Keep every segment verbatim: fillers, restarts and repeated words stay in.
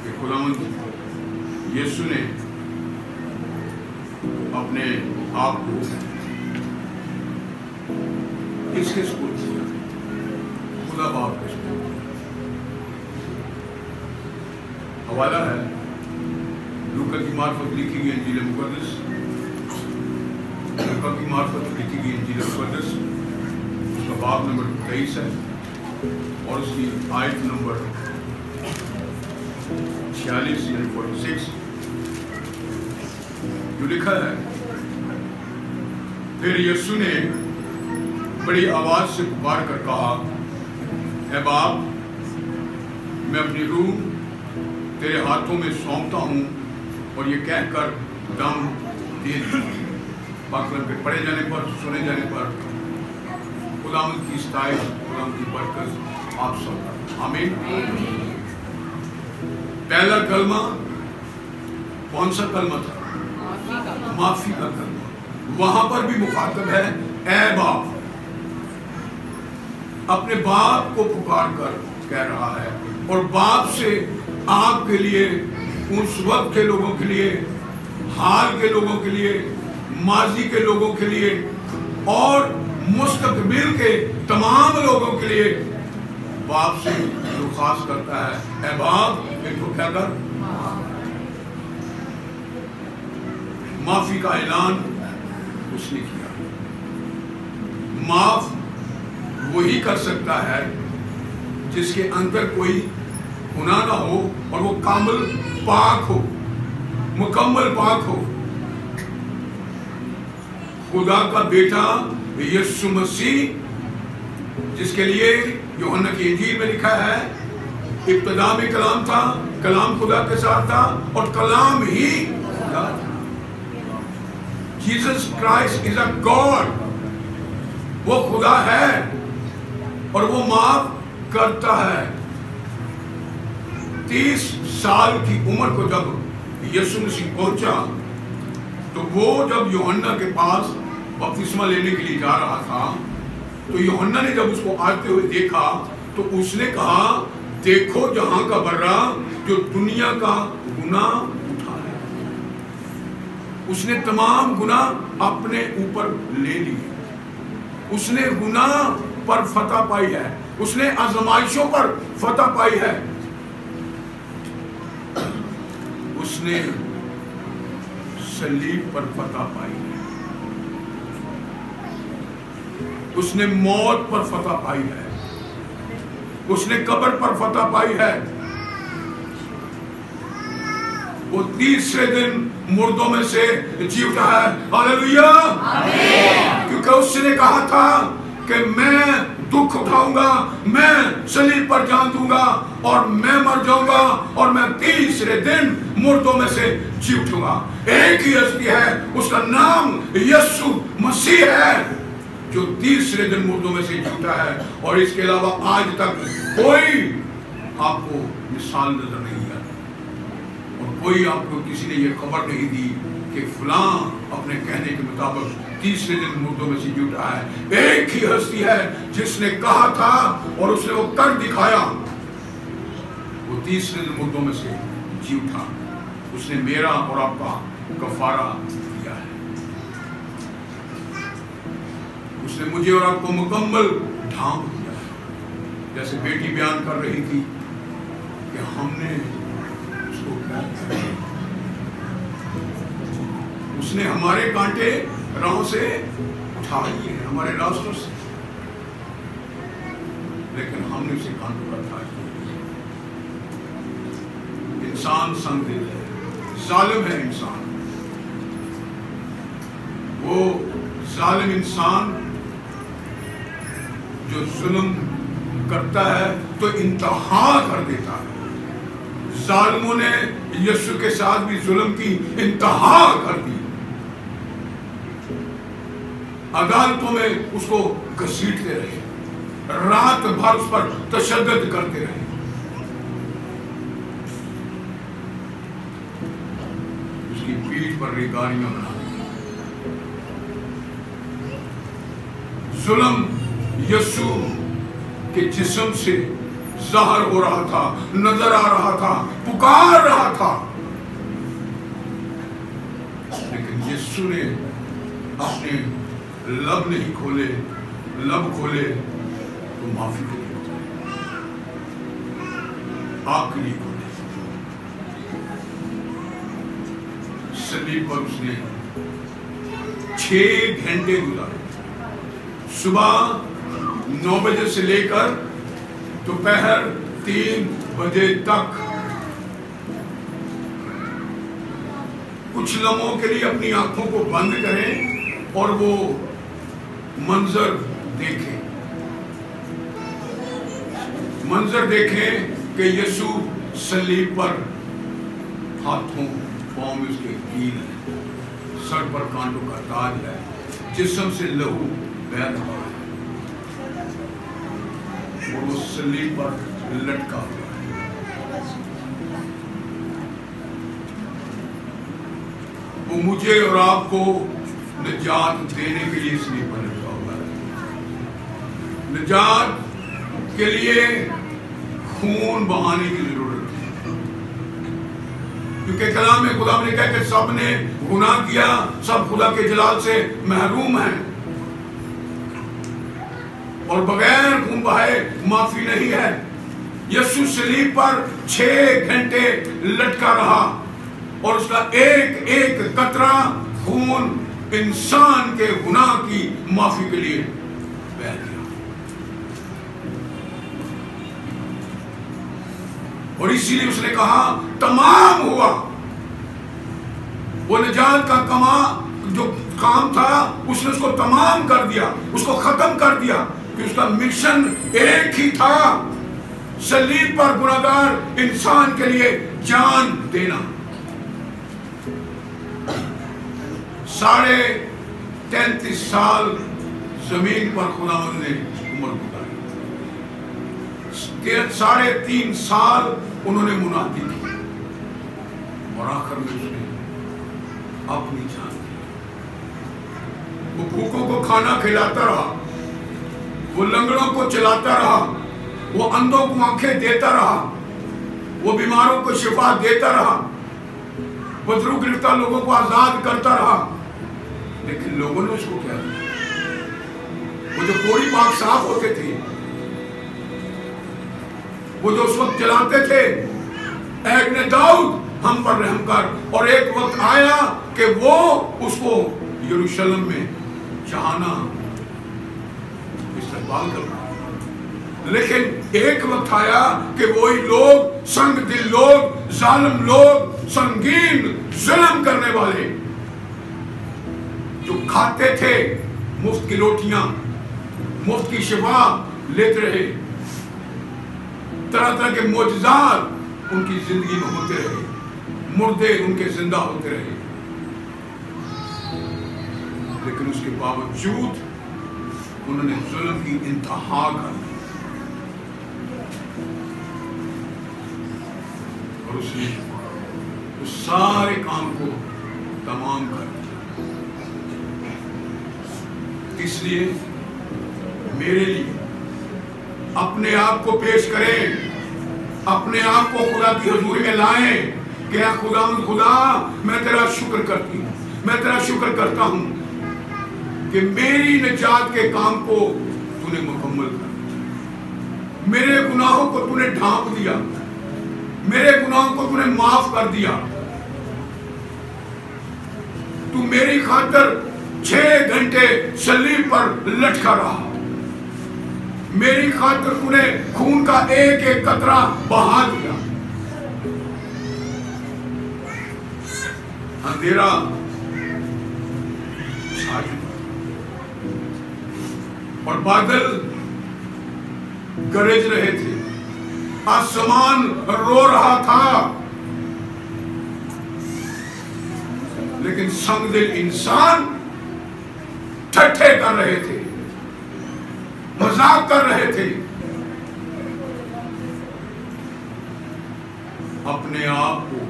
کہ خداوند یسوع نے اپنے آپ کو کس کس کو دیا؟ خدا باپ کس کو دیا؟ حوالہ ہے لوکا کی معرفت لکھی گئی انجیل مقدس، لوکا کی معرفت لکھی گئی انجیل مقدس، اس کا باب نمبر تیئیس ہے اور اس کی آیت نمبر چھیالیس یعنی فورٹی سکس، جو لکھا ہے پھر یسوع نے بڑی آواز سے پکار کر کہا، اے باپ میں اپنی روح تیرے ہاتھوں میں سونپتا ہوں، اور یہ کہہ کر دم دے دیا۔ پاک کلام کے پڑھے جانے پر، سنے جانے پر خداوند کی ستائش، خداوند کی برکت آپ سب پر، آمین۔ پہلا کلمہ کون سا کلمہ تھا؟ معافی کا کلمہ۔ وہاں پر بھی مخاطب ہے اے باپ، اپنے باپ کو پکار کر کہہ رہا ہے، اور باپ سے آپ کے لیے، اس وقت کے لوگوں کے لیے، حال کے لوگوں کے لیے، ماضی کے لوگوں کے لیے اور مستقبل کے تمام لوگوں کے لیے باپ سے درخواست کرتا ہے، اے باپ ان کو کیا کر؟ معافی کا اعلان اس نے کیا۔ معاف وہی کر سکتا ہے جس کے اندر کوئی گناہ نہ ہو اور وہ کامل پاک ہو، مکمل پاک ہو۔ خدا کا بیٹا یسوع مسیح، جس کے لیے یوحنا کی انجیل میں لکھا ہے ابتدا میں کلام تھا، کلام خدا کے ساتھ تھا اور کلام ہی خدا تھا۔ Jesus Christ is a God, وہ خدا ہے اور وہ معاف کرتا ہے۔ تیس سال کی عمر کو جب یسوع مسیح پہنچا تو وہ جب یوحنا کے پاس بپتسمہ لینے کے لیے جا رہا تھا تو یوحنا نے جب اس کو آتے ہوئے دیکھا تو اس نے کہا، دیکھو جہاں کا برا جو دنیا کا گناہ اٹھا ہے۔ اس نے تمام گناہ اپنے اوپر لے لیے، اس نے گناہ پر فتح پائی ہے، اس نے آزمائشوں پر فتح پائی ہے، اس نے صلیب پر فتح پائی ہے، اس نے موت پر فتح پائی ہے، اس نے قبر پر فتح پائی ہے۔ وہ تیسرے دن مردوں میں سے جی اٹھا ہے، ہاللویا، کیونکہ اس نے کہا تھا کہ میں دکھ اٹھاؤں گا، میں صلیب پر جان دوں گا اور میں مر جاؤں گا اور میں تیسرے دن مردوں میں سے جی اٹھوں گا۔ ایک ہی ہستی ہے، اس کا نام یسوع مسیح ہے، جو تیسرے دن مردوں میں سے جی اٹھا ہے، اور اس کے علاوہ آج تک کوئی آپ کو مثال نظر نہیں آتی اور کوئی آپ کو کسی نے یہ خبر نہیں دی کہ فلاں اپنے کہنے کے مطابق تیسرے دن مردوں میں سے جی اٹھا ہے۔ ایک ہی ہستی ہے جس نے کہا تھا اور اس نے وہ کر دکھایا، وہ تیسرے دن مردوں میں سے جی اٹھا، اس نے میرا اور آپ کا کفارہ دیا ہے، اس نے مجھے اور آپ کو مکمل ڈھانپ دیا ہے۔ جیسے بیٹی بیان کر رہی تھی کہ ہم نے اس کو کیا کیا، اس نے ہمارے کانٹے راہوں سے اٹھا لیے، ہمارے راستوں سے، لیکن ہم نے اسے کانٹوں پر تاج دیا۔ انسان سنگ دل ہے، ظالم ہے انسان، وہ ظالم انسان جو ظلم کرتا ہے تو انتہا کر دیتا ہے۔ ظالموں نے یسوع کے ساتھ بھی ظلم کی انتہا کر دی، عدالتوں میں اس کو گھسیٹتے رہے، رات بھر اس پر تشدد کرتے رہے۔ اس کی پیٹھ پر ریگاریاں بنا دی۔ ظلم یسوع کے جسم سے ज़ाहिर हो रहा था, नजर आ रहा था, पुकार रहा था। लेकिन यीशु ने अपने लब नहीं खोले, लब खोले तो माफी के लिए आखिरी खोले। सलीब पर उसने छह घंटे गुजारे, सुबह नौ बजे से लेकर दोपहर तीन बजे तक। कुछ लम्हों के लिए अपनी आंखों को बंद करें और वो मंजर देखें, मंजर देखें कि यीशु सलीब पर, हाथों पांव में उसके कील है, सर पर कांटों का ताज है, जिस्म से लहू बह रहा है, और वो सलीब पर लटका हुआ है। वो मुझे और आपको निजात देने के लिए सलीब पर लटका हुआ है। निजात के लिए खून बहाने की जरूरत है, क्योंकि कलाम में खुदा ने कहा कि सब ने गुनाह किया, सब खुदा के जलाल से महरूम हैं, और बगैर खून बहाए माफी नहीं है। यीशु सलीब पर छह घंटे लटका रहा और उसका एक एक कतरा खून इंसान के गुनाह की माफी के लिए बह गया। और इसीलिए उसने कहा तमाम हुआ। वो निजात का कमा जो काम था उसने उसको तमाम कर दिया, उसको खत्म कर दिया, कि उसका मिशन एक ही था, सलीब पर गुनाहगार इंसान के लिए जान देना। साढ़े तैंतीस साल जमीन पर खुदावंद ने उम्र गुजारी, साढ़े तीन साल उन्होंने मुनादी की, और आखिर में उसने अपनी जान दी। वो भूखों को खाना खिलाता रहा, वो लंगड़ों को चलाता रहा, वो अंधों को आंखें देता रहा, वो बीमारों को शिफा देता रहा, बदरू गिरफ्तार लोगों को आजाद करता रहा। लेकिन लोगों ने उसको क्या किया? वो जो कोड़ी पाक साफ होते थे, वो जो उस वक्त चलाते थे, एक ने दाऊद हम पर रहम कर, और एक वक्त आया कि वो उसको यरूशलेम में चाहना इस्तेमाल करना। लेकिन एक वक्त आया कि वही लोग, संग दिल लोग, जालिम लोग, संगीन जुल्म करने वाले, जो खाते थे मुफ्त की रोटियां, मुफ्त की शिफा लेते रहे, तरह तरह के मोजज़ात उनकी जिंदगी में होते रहे, मुर्दे उनके जिंदा होते रहे, लेकिन उसके बावजूद उन्होंने जुल्म की इंतहा कर दी, और उसने उस सारे काम को तमाम कर दिया। इसलिए मेरे लिए अपने आप को पेश करें, अपने आप को खुदा की हुजूरी में लाएं कि या खुदा खुदा मैं तेरा शुक्र करती हूँ, मैं तेरा शुक्र करता हूँ कि मेरी निजात के काम को तूने मुकम्मल कर दिया, मेरे गुनाहों को तूने ढांप दिया, मेरे गुनाहों को तूने माफ कर दिया। तू मेरी खातिर छह घंटे सलीब पर लटका रहा, मेरी खातिर तूने खून का एक एक कतरा बहा दिया। अंधेरा छा चुका और बादल गरज रहे थे, आसमान रो रहा था, लेकिन संगदिल इंसान ठट्ठे कर रहे थे, मजाक कर रहे थे। अपने आप को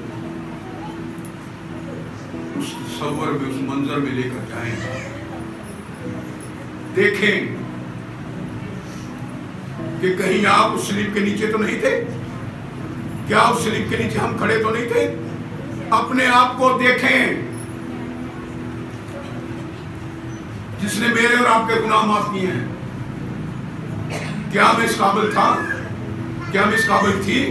उस तस्वर में, उस मंजर में लेकर जाएं, देखें کہ کہیں آپ اس سلیب کے نیچے تو نہیں تھے؟ کیا اس سلیب کے نیچے ہم کھڑے تو نہیں تھے؟ اپنے آپ کو دیکھیں، جس نے میرے اور آپ کے گناہ معاف کیے ہیں۔ کیا میں اس قابل تھا؟ کیا میں اس قابل تھی؟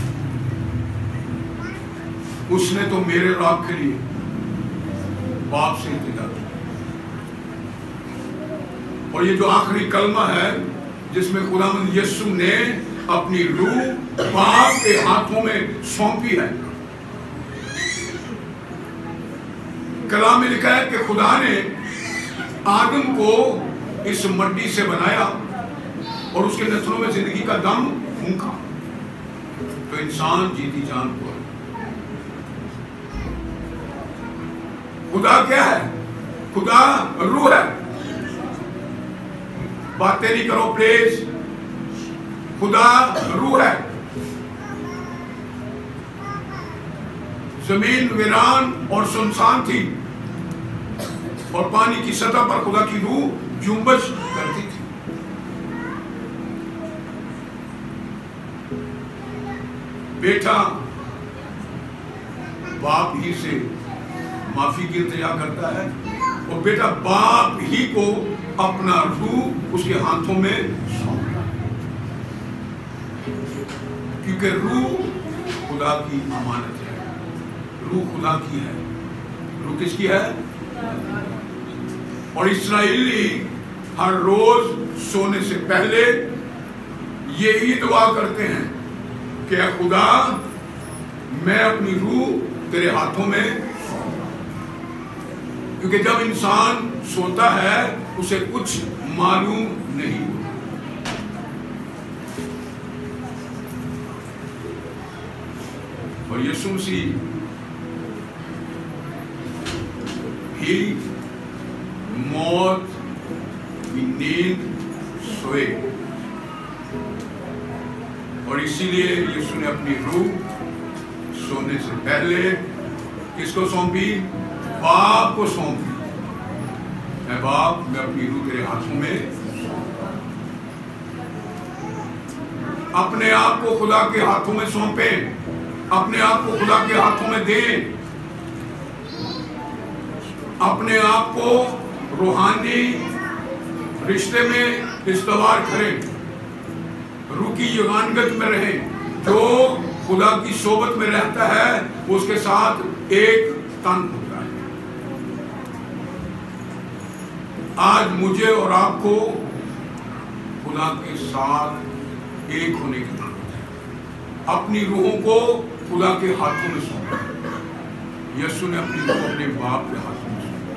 اس نے تو میرے اور آپ کے لیے باپ سے التجا کی۔ اور یہ جو آخری کلمہ ہے جس میں خداوند یسوع نے اپنی روح باپ کے ہاتھوں میں سونپی ہے، کلام میں لکھا ہے کہ خدا نے آدم کو اس مٹی سے بنایا اور اس کے نسلوں میں زندگی کا دم پھونکا تو انسان جیتی جان کو۔ خدا کیا ہے؟ خدا روح ہے۔ باتیں نہیں کرو پلیز، خدا روح ہے۔ زمین ویران اور سنسان تھی اور پانی کی سطح پر خدا کی روح جنبش کرتی تھی۔ بیٹا باپ ہی سے معافی کی التجا کرتا ہے اور بیٹا باپ ہی کو اپنا روح اس کے ہاتھوں میں سونپتا ہے، کیونکہ روح خدا کی امانت ہے۔ روح خدا کی ہے۔ روح کس کی ہے؟ اور اسرائیلی ہر روز سونے سے پہلے یہی دعا کرتے ہیں کہ اے خدا میں اپنی روح تیرے ہاتھوں میں، کیونکہ جب انسان سوتا ہے اسے کچھ معلوم نہیں ہوتا۔ اور یسوع مسیح ہی موت کی نیند سوئے اور اسی لیے یسوع نے اپنی روح سونے سے پہلے کس کو سونپی؟ باپ کو سونپی۔ اے باپ میں اپنی روح تیرے ہاتھوں میں، اپنے آپ کو خدا کے ہاتھوں میں سونپیں، اپنے آپ کو خدا کے ہاتھوں میں دیں، اپنے آپ کو روحانی رشتے میں استوار کریں، روح کی یگانگت میں رہیں۔ جو خدا کی صحبت میں رہتا ہے اس کے ساتھ ایک تن ہوتا ہے۔ آج مجھے اور آپ کو خدا کے ساتھ ایک ہونے کی ضرورت ہے، اپنی روحوں کو خدا کے ہاتھوں میں سونپا۔ یسوع نے اپنی روح اپنے باپ کے ہاتھوں میں سونپا،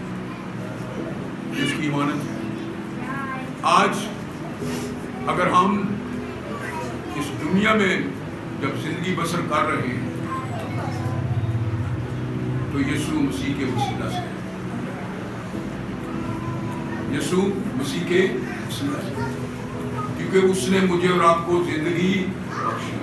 جس کی امانت ہے۔ آج اگر ہم اس دنیا میں جب زندگی بسر کر رہے ہیں تو یسوع مسیح کے وسیلہ سے، یسوع مسیح کے وسیلہ سے، کیونکہ اس نے مجھے اور آپ کو زندگی بخشی۔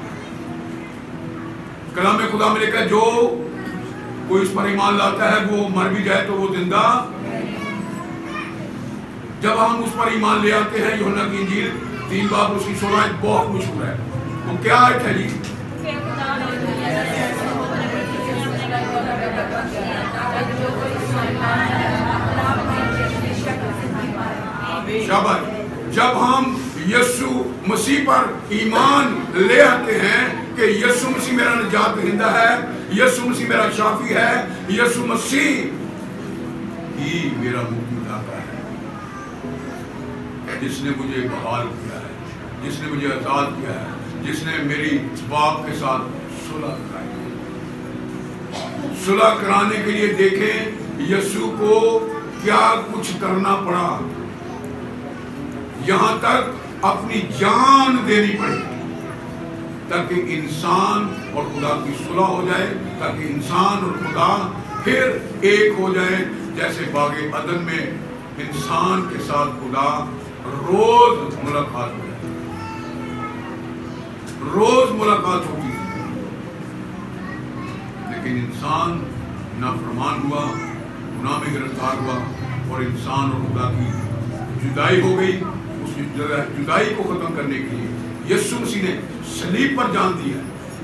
کلام خدا میں لکھا ہے جو کوئی اس پر ایمان لاتا ہے وہ مر بھی جائے تو وہ زندہ۔ جب ہم اس پر ایمان لے آتے ہیں، یوحنا کی انجیل تین باب اس کی سولہ آیت بہت مشہور ہے، وہ کیا آیت ہے جی؟ شاباش۔ جب ہم یسوع مسیح پر ایمان لے آتے ہیں کہ یسوع مسیح میرا نجات دہندہ ہے، یسوع مسیح میرا شافی ہے، یسوع مسیح ہی میرا مکتی داتا ہے، جس نے مجھے بحال کیا ہے، جس نے مجھے آزاد کیا ہے، جس نے میری باپ کے ساتھ صلح کرائی۔ صلح کرانے کے لیے دیکھیں یسوع کو کیا کچھ کرنا پڑا، یہاں تک اپنی جان دینی پڑی تاکہ انسان اور خدا کی صلح ہو جائے، تاکہ انسان اور خدا پھر ایک ہو جائے، جیسے باغ عدن میں انسان کے ساتھ خدا روز ملاقات ہو جائے، روز ملاقات ہوتی تھی، لیکن انسان نافرمان ہوا، گناہ میں گرفتار ہوا اور انسان اور خدا کی جدائی ہو گئی۔ اس जुदाई को खत्म करने के लिए यीशु मसीह ने सलीब पर जान दिया।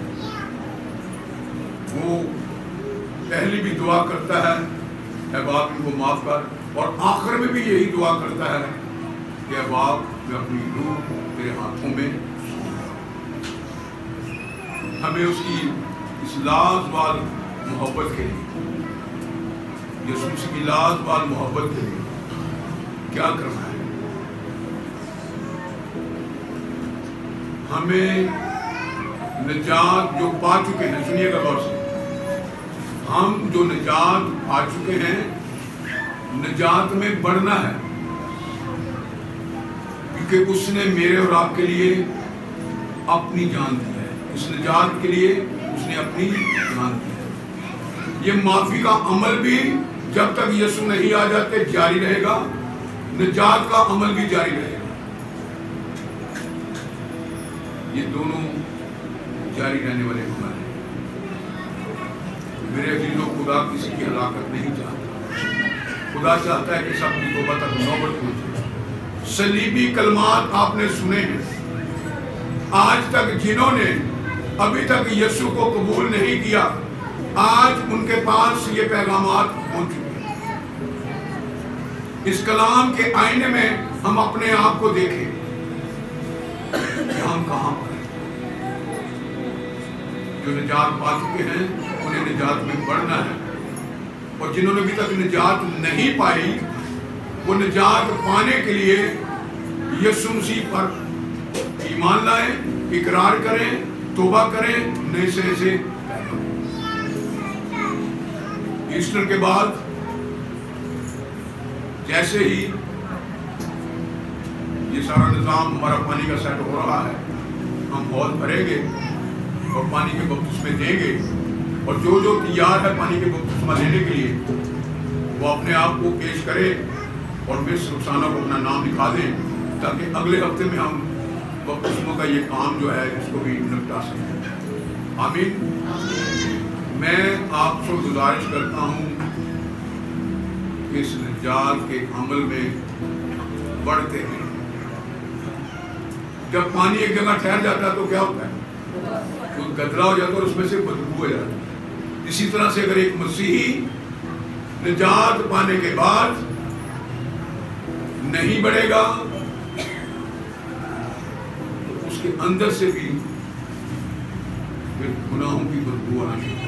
वो पहले भी दुआ करता है, ऐ बाप इनको माफ कर, और आखिर में भी यही दुआ करता है कि ऐ बाप मैं अपनी रूह तेरे हाथों में। हमें उसकी इस लाजवाब मोहब्बत के लिए, यीशु मसीह की लाजवाब मोहब्बत के लिए क्या करना है? हमें निजात जो पा चुके हैं, सुनिएगा गौर से, हम जो निजात पा चुके हैं, निजात में बढ़ना है, क्योंकि उसने मेरे और आपके लिए अपनी जान दी है। इस निजात के लिए उसने अपनी जान दी है। ये माफी का अमल भी जब तक यीशु नहीं आ जाते जारी रहेगा, निजात का अमल भी जारी रहेगा। ये दोनों जारी रहने वाले अमल हैं। मेरे अजीजों, खुदा किसी की हलाकत नहीं चाहता। खुदा चाहता है कि सब की तौबा तक नौबत पहुंचे। सलीबी कलमात आपने सुने हैं। आज तक जिन्होंने अभी तक यीशु को कबूल नहीं किया, आज उनके पास ये पैगामात पहुंच चुके हैं। इस कलाम के आईने में हम अपने आप को देखें कि हम कहां पर हैं। जो निजात पा चुके हैं उन्हें निजात में बढ़ना है, और जिन्होंने अभी तक निजात नहीं पाई, वो निजात पाने के लिए यीशु मसीह पर ईमान लाएं, इकरार करें, तौबा करें, नए सिरे से। ईस्टर के बाद जैसे ही ये सारा निजाम हमारा पानी का सेट हो रहा है, हम हौज भरेंगे और पानी के बपतिस्मे देंगे, और जो जो तैयार है पानी के बपतिस्मा लेने के लिए, वो अपने आप को पेश करे और मिस रुखसाना को अपना नाम लिखा दें, ताकि अगले हफ्ते में हम बपतिस्मों का ये काम जो है इसको भी निपटा सकें। आमीन। मैं आपसे गुजारिश करता हूँ कि इस निजात के अमल में बढ़ते हैं। जब पानी एक जगह ठहर जाता है तो क्या होता है? वो गदरा हो जाता है और उसमें से बदबू हो जाती है। इसी तरह से अगर एक मसीही निजात पाने के बाद नहीं बढ़ेगा, तो उसके अंदर से भी फिर गुनाहों की बदबू आना शुरू।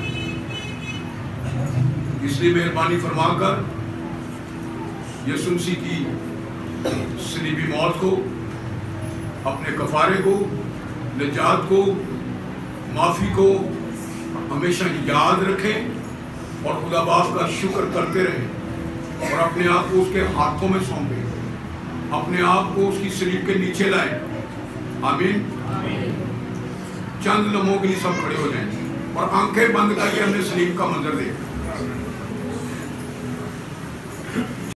इसलिए मेहरबानी फरमाकर यीशु मसीह की सलीबी मौत को, अपने कफारे को, निजात को, माफी को हमेशा याद रखें और खुदा बाप का शुक्र करते रहें, और अपने आप को उसके हाथों में सौंपें, अपने आप को उसकी सलीब के नीचे लाएं। आमीन। चंद लम्हों के लिए सब खड़े हो जाएं और आंखें बंद करके हमने सलीब का मंजर देखा।